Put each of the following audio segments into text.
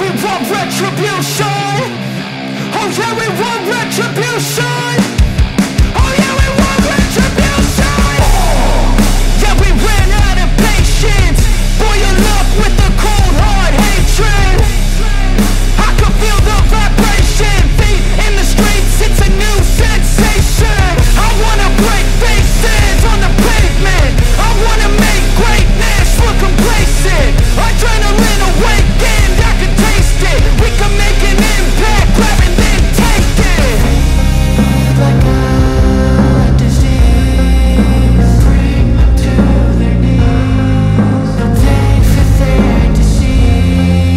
we want retribution. Oh yeah, we want retribution. Oh yeah, we want retribution. Yeah, we ran out of patience. Boil up with the cold hard hatred. I can feel the vibration. Feet in the streets, it's a new sensation. I wanna break faces on the pavement. I wanna make greatness look complacent. Adrenaline awakened, I can taste it. We can make an impact, grab and then take it. Like a disease, bring them to their knees. Take for their disease.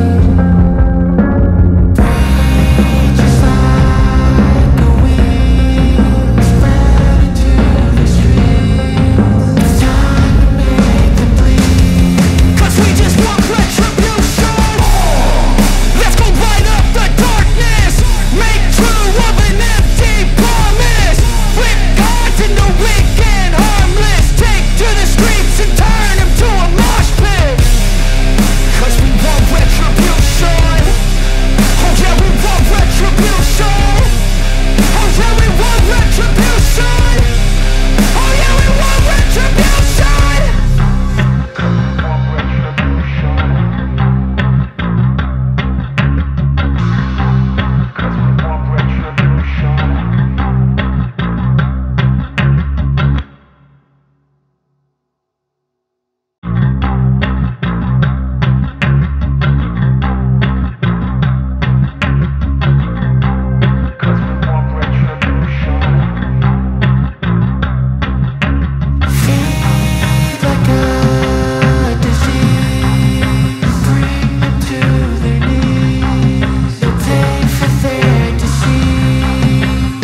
Breathe just like a wind, spread into the streets. It's time to make them bleed. 'Cause we just want retribution. Let's go light up the darkness. Make true of an empty promise. Flip gods into weak and harmless. Take to the streets and turn them to a mosh pit. 'Cause we want retribution. Oh yeah, we want retribution. Oh yeah, we want retribution. Oh yeah, we want retribution. Feed like a disease, bring them to their knees. They'll pay for their deceit.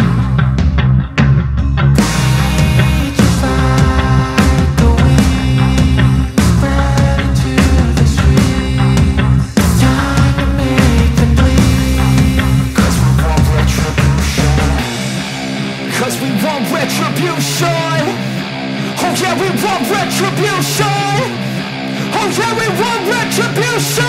Breathe just like a wind, spread into the streets. It's time to make them bleed. 'Cause we want retribution. 'Cause we want retribution. Oh yeah, we want retribution. Oh yeah, we want retribution.